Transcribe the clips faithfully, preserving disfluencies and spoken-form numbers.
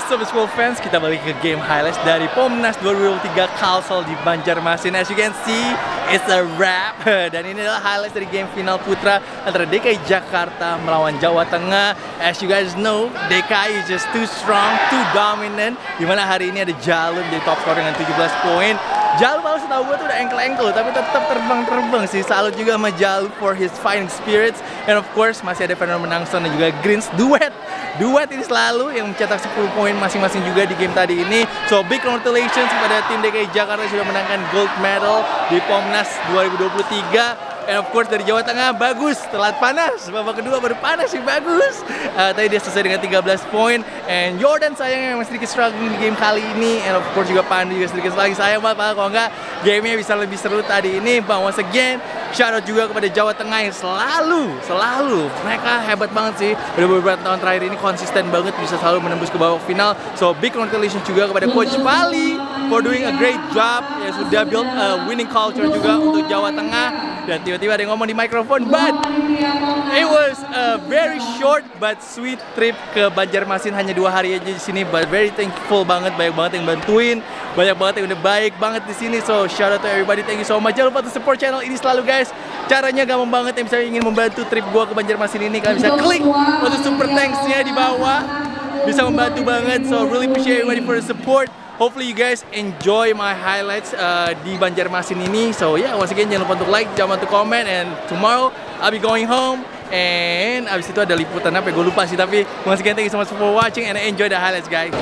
Sobat School fans, kita balik ke game highlights dari Pomnas dua ribu dua puluh tiga Kalsel di Banjarmasin. As you can see, it's a wrap. Dan ini adalah highlights dari game final putra antara D K I Jakarta melawan Jawa Tengah. As you guys know, D K I is just too strong, too dominant. Dimana hari ini ada Jalur jadi top scorer dengan tujuh belas poin. Jalur malah setahu gue tuh udah ankle-ankle, tapi tetap terbang-terbang sih. Salut juga sama Jalur for his fighting spirits. And of course, masih ada Fernando Menangson dan juga Greens duet. Duet ini selalu yang mencetak sepuluh poin masing-masing juga di game tadi ini. So big congratulations kepada tim D K I Jakarta yang sudah menangkan gold medal di Pomnas dua ribu dua puluh tiga. And of course dari Jawa Tengah, bagus, telat panas. Babak kedua baru panas sih, bagus. Uh, tadi dia selesai dengan tiga belas poin. And Jordan sayangnya memang sedikit struggling di game kali ini. And of course juga Pandu juga sedikit lagi sayang banget. Kalau enggak, gamenya bisa lebih seru tadi ini. But once again, shout out juga kepada Jawa Tengah yang selalu, selalu. Mereka hebat banget sih. Udah beberapa tahun terakhir ini konsisten banget, bisa selalu menembus ke babak final. So big congratulations juga kepada Coach Pali for doing a great job. Ya sudah build a winning culture juga untuk Jawa Tengah. Dan tiba-tiba ada yang ngomong di mikrofon, but it was a very short but sweet trip ke Banjarmasin, hanya dua hari aja di sini, but very thankful banget, banyak banget yang bantuin, banyak banget yang udah baik banget di sini. So shout out to everybody, thank you so much. Jangan lupa to support channel ini selalu guys. Caranya gampang banget, yang misalnya ingin membantu trip gua ke Banjarmasin ini, kalian bisa klik untuk super thanks-nya di bawah, bisa membantu banget. So really appreciate everybody for the support. Hopefully you guys enjoy my highlights uh, di Banjarmasin ini. So yeah, once again jangan lupa untuk like, jangan lupa untuk comment. And tomorrow I'll be going home. And abis itu ada liputan apa ya, gue lupa sih. Tapi once again thank you so much for watching and enjoy the highlights guys.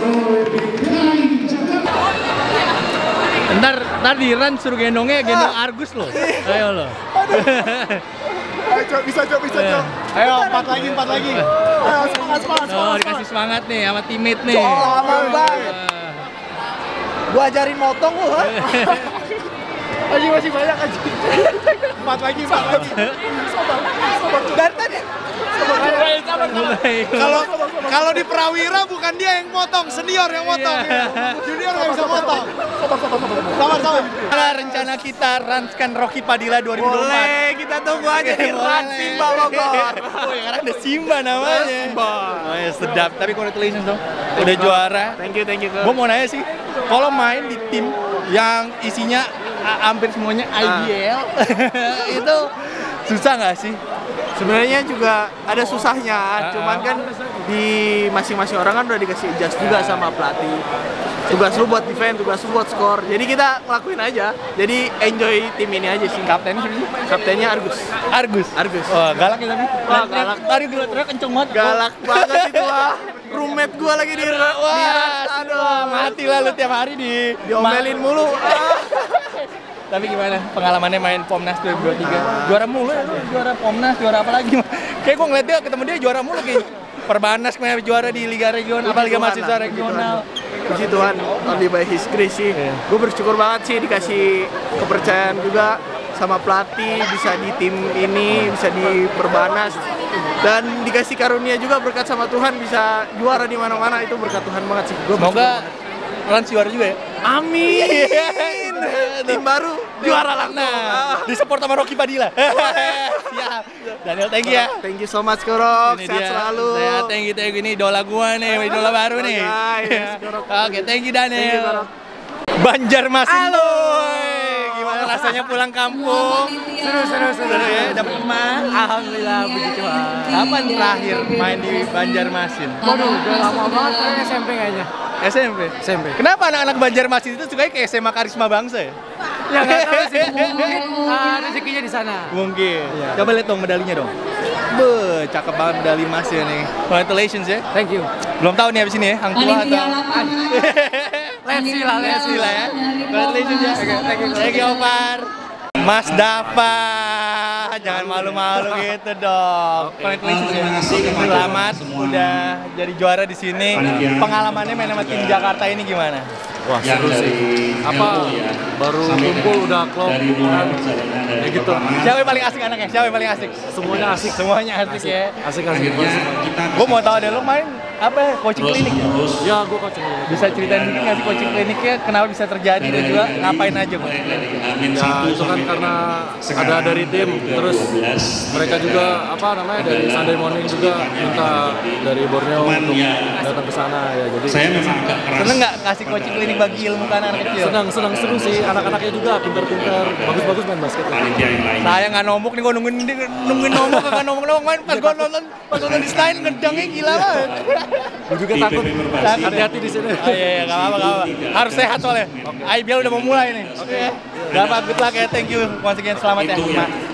Ntar, ntar di run suruh gendongnya gendong Argus loh. Ayo lo. Ayo Cok, bisa Cok, bisa Cok. Ayo empat lagi, empat lagi. Ayo semangat, semangat, Oh, semangat. dikasih semangat nih sama teammate nih. Cok, aman banget. Gua ajarin motong lu, ha? Masih masih banyak aja. Empat lagi, empat lagi. Sabar, sabar. Dari tadi. Kalau Kalau di Prawira bukan dia yang motong, senior yang motong. Junior nggak bisa motong. Sabar, sabar, sabar. Sabar, sabar. Mana rencana kita ranskan Rocky Padilla dua ribu dua puluh empat? Boleh, kita tunggu aja di Run Simba Bogor. Oh, yang sekarang ada Simba namanya. Simba. Oh ya sedap. Tapi congratulations dong. Udah juara. Thank you, thank you. Gue mau nanya sih, kalau main di tim yang isinya a- hampir semuanya I B L, itu susah nggak sih? Sebenarnya juga ada susahnya, cuman kan di masing-masing orang kan udah dikasih adjust juga sama pelatih. Tugas lu buat defense, tugas lu buat skor. Jadi kita ngelakuin aja. Jadi enjoy tim ini aja sih. Kaptennya siapa sih? Kaptennya Argus. Argus. Argus. Oh, galak ya tapi. Wah, galak. Tadi dulu teriak kenceng banget. Galak banget itu ah. Roommate gua lagi di Wah, di aduh, mati lah lu tiap hari di diomelin mulu. Ah. Tapi gimana pengalamannya main Pomnas dua ribu dua puluh tiga? Juara mulu ya, lu. Juara Pomnas, juara apa lagi? Kayak gue ngeliat dia ketemu dia juara mulu kayak Perbanas kemarin juara di Liga Regional, apa Liga Mahasiswa Regional. Puji Tuhan, only by His grace sih. Iya. Gue bersyukur banget sih dikasih kepercayaan juga sama pelatih, bisa di tim ini, bisa di Perbanas, dan dikasih karunia juga berkat sama Tuhan bisa juara di mana-mana, itu berkat Tuhan banget sih. Gua Semoga Rans juara juga ya. amin. Tim baru juara langsung. Nah, di support sama Rocky Padilla. Siap. Daniel, thank you ya. Thank you so much Korok, Ini sehat dia. selalu. Sehat, thank you, thank you. Ini idola gua nih, idola baru nih. Guys, Korok. Oke, thank you Daniel. Thank you, Korok. Banjarmasin. Halo. Gimana rasanya pulang kampung? Seru, seru, seru. Seru ya, dapat emas. Alhamdulillah, puji Tuhan. Kapan terakhir main di Banjarmasin? Waduh, udah lama banget kayaknya S M P kayaknya. S M P? S M P. Kenapa anak-anak Banjarmasin itu sukanya ke S M A Karisma Bangsa ya? Ya nggak tahu sih, mungkin uh, rezekinya di sana. Mungkin. Coba lihat dong medalinya dong. Be, cakep banget medali emasnya nih. Congratulations ya. Thank you. Belum tahu nih abis ini ya, Hang Tua atau Let's see lah, let's see lah ya. Congratulations ya. Oke, thank you. Thank you, Opar. Mas Dava, jangan malu-malu gitu dong. Congratulations ya. Selamat udah jadi juara di sini. Pengalamannya main sama tim Jakarta ini gimana? Wah, seru sih. Apa baru kumpul udah klop kan ya gitu. Siapa yang paling asik anaknya? Siapa yang paling asik? Semuanya asik. Semuanya asik ya. Asik-asik. Gue mau tahu deh lo main apa coaching klinik ya? Ya, gua coaching. Bisa ceritain dikit nggak sih coaching kliniknya kenapa bisa terjadi dan juga ngapain aja coaching klinik? Ya, itu kan karena ada dari tim, terus mereka juga apa namanya dari Sunday morning juga minta dari Borneo untuk datang ke sana ya. Jadi Seneng nggak kasih coaching klinik bagi ilmu kan anak kecil? senang senang seru sih, anak-anaknya juga pintar-pintar, bagus-bagus main basket. Saya nggak nombok nih, gue nungguin nungguin nombok nggak nombok nombok main pas gue nonton pas nonton di Stein ngedangnya gila banget. Gue juga takut. Hati-hati di sini. Oh iya iya nggak apa nggak apa. Harus sehat soalnya. I B L udah mau mulai nih. Oke. Gak apa, good luck ya. Thank you once again, selamat ya.